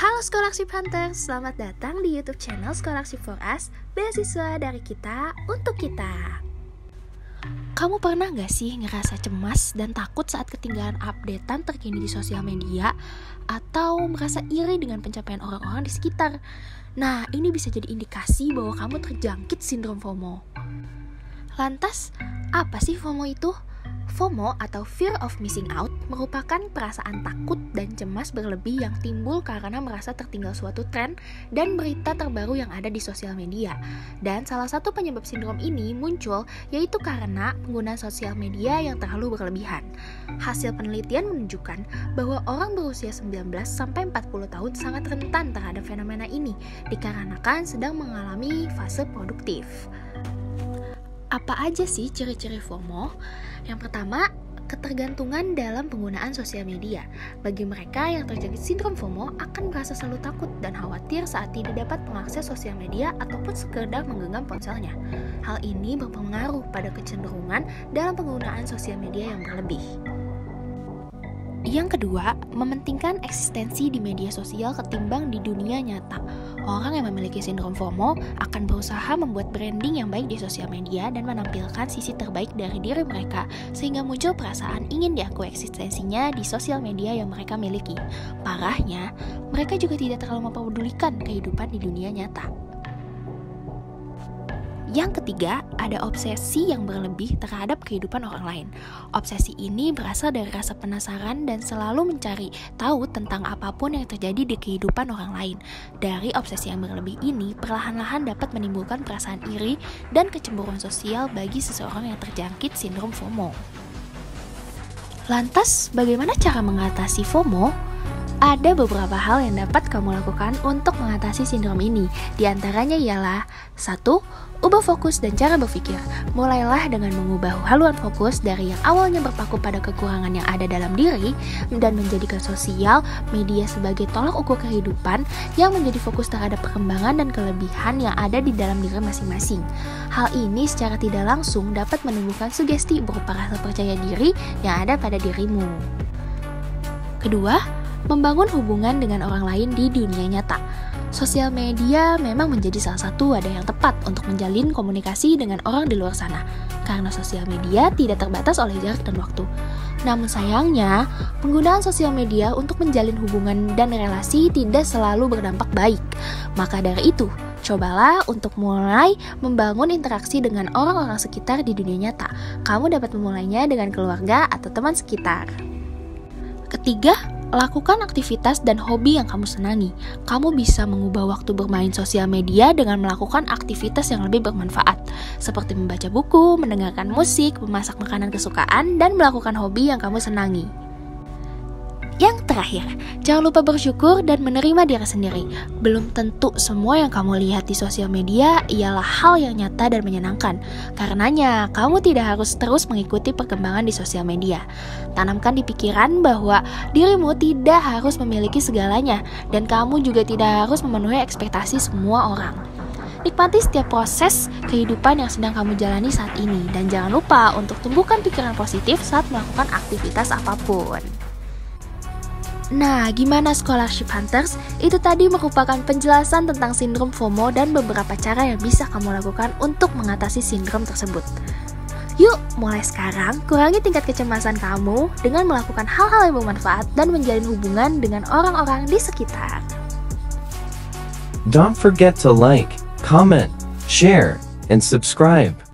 Halo Scholarship Hunters, selamat datang di YouTube channel Scholarship for Us, beasiswa dari kita untuk kita. Kamu pernah gak sih ngerasa cemas dan takut saat ketinggalan updatean terkini di sosial media? Atau merasa iri dengan pencapaian orang-orang di sekitar? Nah, ini bisa jadi indikasi bahwa kamu terjangkit sindrom FOMO. Lantas, apa sih FOMO itu? FOMO atau Fear of Missing Out merupakan perasaan takut dan cemas berlebih yang timbul karena merasa tertinggal suatu tren dan berita terbaru yang ada di sosial media. Dan salah satu penyebab sindrom ini muncul yaitu karena penggunaan sosial media yang terlalu berlebihan. Hasil penelitian menunjukkan bahwa orang berusia 19-40 tahun sangat rentan terhadap fenomena ini dikarenakan sedang mengalami fase produktif. Apa aja sih ciri-ciri FOMO? Yang pertama, ketergantungan dalam penggunaan sosial media. Bagi mereka yang terjangkit sindrom FOMO akan merasa selalu takut dan khawatir saat tidak dapat mengakses sosial media ataupun sekedar menggenggam ponselnya. Hal ini berpengaruh pada kecenderungan dalam penggunaan sosial media yang berlebih. Yang kedua, mementingkan eksistensi di media sosial ketimbang di dunia nyata. Orang yang memiliki sindrom FOMO akan berusaha membuat branding yang baik di sosial media dan menampilkan sisi terbaik dari diri mereka, sehingga muncul perasaan ingin diakui eksistensinya di sosial media yang mereka miliki. Parahnya, mereka juga tidak terlalu mempedulikan kehidupan di dunia nyata. Yang ketiga, ada obsesi yang berlebih terhadap kehidupan orang lain. Obsesi ini berasal dari rasa penasaran dan selalu mencari tahu tentang apapun yang terjadi di kehidupan orang lain. Dari obsesi yang berlebih ini, perlahan-lahan dapat menimbulkan perasaan iri dan kecemburuan sosial bagi seseorang yang terjangkit sindrom FOMO. Lantas, bagaimana cara mengatasi FOMO? Ada beberapa hal yang dapat kamu lakukan untuk mengatasi sindrom ini. Di antaranya ialah 1. Ubah fokus dan cara berpikir. Mulailah dengan mengubah haluan fokus dari yang awalnya berpaku pada kekurangan yang ada dalam diri dan menjadikan sosial media sebagai tolak ukur kehidupan yang menjadi fokus terhadap perkembangan dan kelebihan yang ada di dalam diri masing-masing. Hal ini secara tidak langsung dapat menimbulkan sugesti berupa rasa percaya diri yang ada pada dirimu. Kedua, membangun hubungan dengan orang lain di dunia nyata. Sosial media memang menjadi salah satu wadah yang tepat untuk menjalin komunikasi dengan orang di luar sana, karena sosial media tidak terbatas oleh jarak dan waktu. Namun sayangnya, penggunaan sosial media untuk menjalin hubungan dan relasi tidak selalu berdampak baik. Maka dari itu, cobalah untuk mulai membangun interaksi dengan orang-orang sekitar di dunia nyata. Kamu dapat memulainya dengan keluarga atau teman sekitar. Ketiga, lakukan aktivitas dan hobi yang kamu senangi. Kamu bisa mengubah waktu bermain sosial media dengan melakukan aktivitas yang lebih bermanfaat, seperti membaca buku, mendengarkan musik, memasak makanan kesukaan, dan melakukan hobi yang kamu senangi. Yang terakhir, jangan lupa bersyukur dan menerima diri sendiri. Belum tentu semua yang kamu lihat di sosial media ialah hal yang nyata dan menyenangkan. Karenanya, kamu tidak harus terus mengikuti perkembangan di sosial media. Tanamkan di pikiran bahwa dirimu tidak harus memiliki segalanya, dan kamu juga tidak harus memenuhi ekspektasi semua orang. Nikmati setiap proses kehidupan yang sedang kamu jalani saat ini, dan jangan lupa untuk tumbuhkan pikiran positif saat melakukan aktivitas apapun. Nah, gimana Scholarship Hunters? Itu tadi merupakan penjelasan tentang sindrom FOMO dan beberapa cara yang bisa kamu lakukan untuk mengatasi sindrom tersebut. Yuk, mulai sekarang kurangi tingkat kecemasan kamu dengan melakukan hal-hal yang bermanfaat dan menjalin hubungan dengan orang-orang di sekitar. Don't forget to like, comment, share, and subscribe.